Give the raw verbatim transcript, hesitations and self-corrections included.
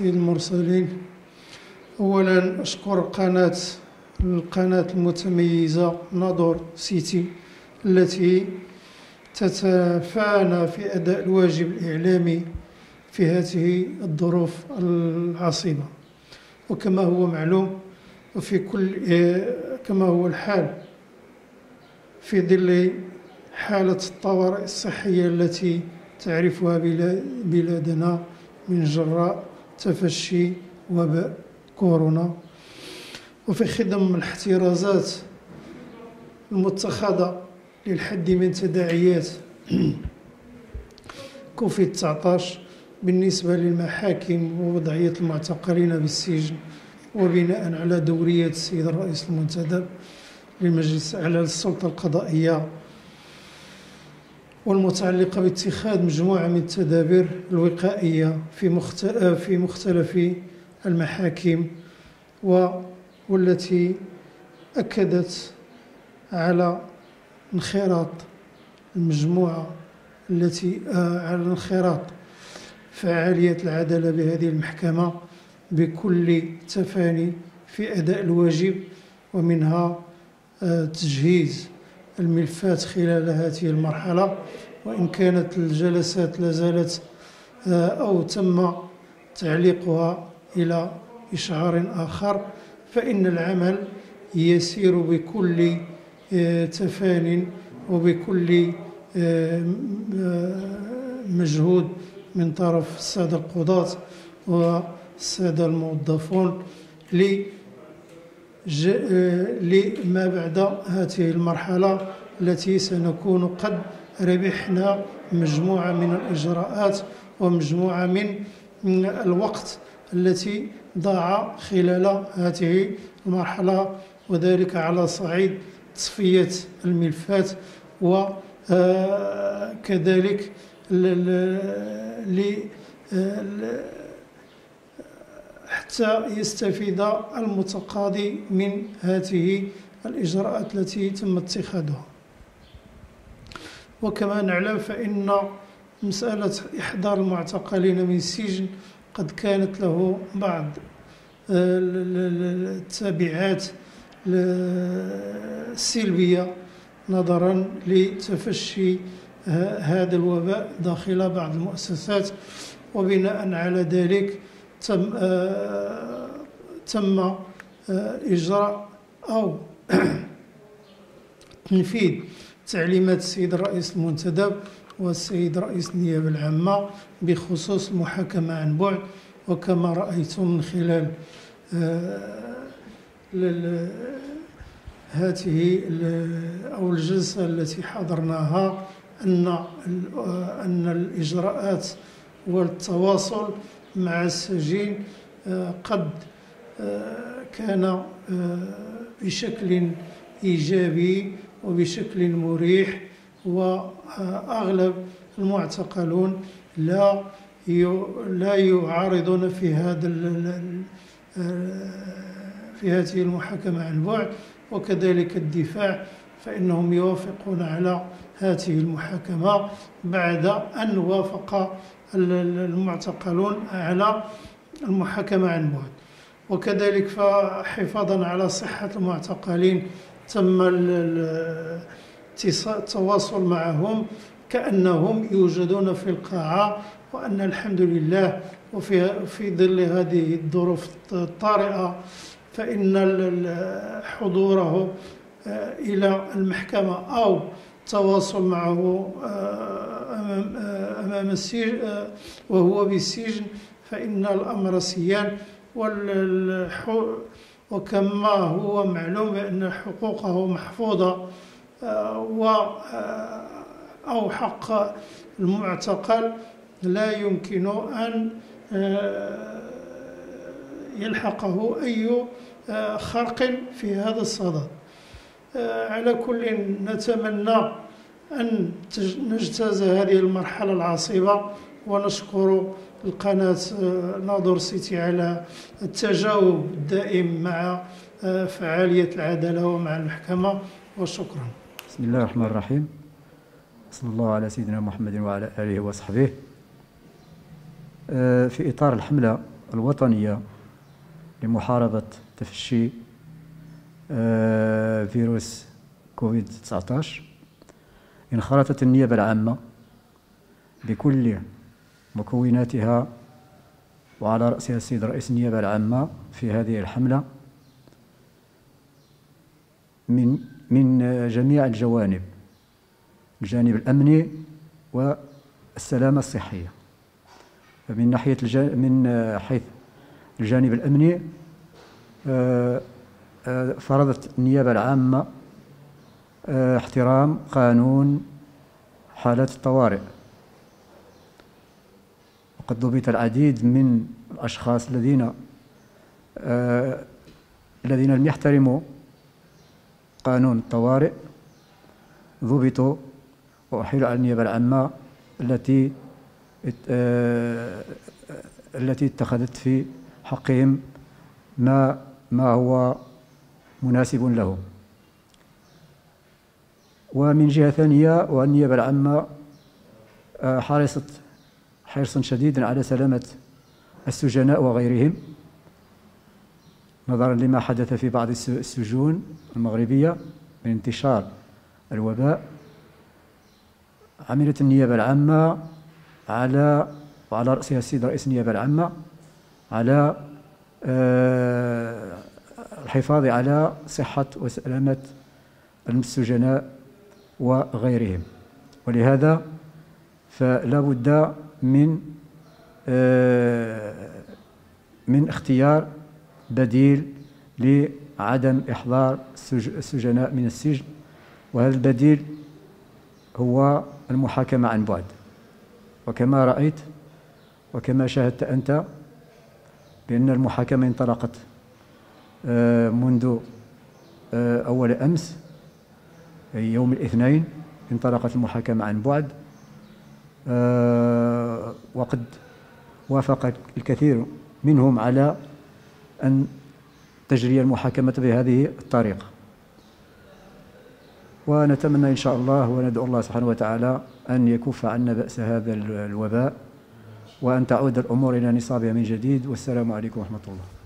سيد المرسلين. أولا أشكر قناة القناة المتميزة ناظور سيتي التي تتفانى في أداء الواجب الإعلامي في هذه الظروف العصيبة. وكما هو معلوم وفي كل كما هو الحال في ظل حالة الطوارئ الصحية التي تعرفها بلادنا من جراء تفشي وباء كورونا، وفي خضم الاحترازات المتخذة للحد من تداعيات كوفيد تسعة عشر بالنسبة للمحاكم ووضعية المعتقلين بالسجن، وبناء على دورية السيد الرئيس المنتدب للمجلس الأعلى للسلطة القضائية والمتعلقة باتخاذ مجموعة من التدابير الوقائية في في مختلف المحاكم، والتي أكدت على انخراط المجموعة التي على انخراط فعالية العدالة بهذه المحكمة بكل تفاني في أداء الواجب، ومنها تجهيز الملفات خلال هذه المرحلة. وإن كانت الجلسات لازالت أو تم تعليقها إلى إشعار آخر، فإن العمل يسير بكل تفان وبكل مجهود من طرف السادة القضاة والسادة الموظفون لما بعد هذه المرحلة التي سنكون قد ربحنا مجموعة من الإجراءات ومجموعة من الوقت التي ضاع خلال هذه المرحلة، وذلك على صعيد تصفية الملفات وكذلك حتى يستفيد المتقاضي من هذه الإجراءات التي تم اتخاذها. وكما نعلم فإن مسألة إحضار المعتقلين من السجن قد كانت له بعض التبعات السلبية نظرا لتفشي هذا الوباء داخل بعض المؤسسات، وبناء على ذلك تم تم إجراء أو تنفيذ تعليمات السيد الرئيس المنتدب والسيد رئيس النيابة العامة بخصوص المحاكمة عن بعد. وكما رأيتم من خلال هذه أو الجلسة التي حضرناها أن أن الإجراءات والتواصل مع السجين قد كان بشكل إيجابي وبشكل مريح، وأغلب المعتقلون لا لا يعارضون في هذا في هذه المحاكمة عن بعد، وكذلك الدفاع فإنهم يوافقون على هذه المحاكمة بعد أن وافق المعتقلون على المحاكمة عن بعد. وكذلك فحفاظا على صحة المعتقلين تم التواصل معهم كأنهم يوجدون في القاعة، وأن الحمد لله وفي في ظل هذه الظروف الطارئة فإن حضوره إلى المحكمة أو التواصل معه أمام السجن وهو بالسجن فإن الأمر سيان، وكما هو معلوم بأن حقوقه محفوظة أو حق المعتقل لا يمكن أن يلحقه أي خرق في هذا الصدد. على كل نتمنى أن نجتاز هذه المرحلة العصيبة، ونشكر القناة ناظور سيتي على التجاوب الدائم مع فعالية العدالة ومع المحكمة، وشكرا. بسم الله الرحمن الرحيم. صلى الله على سيدنا محمد وعلى آله وصحبه. في إطار الحملة الوطنية لمحاربة تفشي فيروس كوفيد تسعة عشر انخرطت النيابة العامة بكل مكوناتها وعلى رأسها السيد رئيس النيابة العامة في هذه الحملة من من جميع الجوانب، الجانب الأمني والسلامة الصحية. من ناحية من حيث الجانب الأمني فرضت النيابة العامة احترام قانون حالات الطوارئ، وقد ضبط العديد من الأشخاص الذين الذين لم يحترموا قانون الطوارئ، ضبطوا وأحيلوا على النيابة العامة التي التي اتخذت في حقهم ما ما هو مناسب لهم. ومن جهة ثانية، والنيابة العامة حرصت حرصا شديدا على سلامة السجناء وغيرهم، نظرا لما حدث في بعض السجون المغربية من انتشار الوباء. عملت النيابة العامة على وعلى رأسها السيد رئيس النيابة العامة على الحفاظ على صحة وسلامة السجناء وغيرهم، ولهذا فلا بد من من اختيار بديل لعدم إحضار السجناء من السجن، وهذا البديل هو المحاكمة عن بعد. وكما رأيت وكما شاهدت أنت بأن المحاكمة انطلقت منذ أول أمس، يوم الاثنين انطلقت المحاكمة عن بعد، وقد وافق الكثير منهم على أن تجري المحاكمة بهذه الطريقة. ونتمنى إن شاء الله وندعو الله سبحانه وتعالى أن يكف عنا بأس هذا الوباء، وأن تعود الأمور إلى نصابها من جديد. والسلام عليكم ورحمة الله.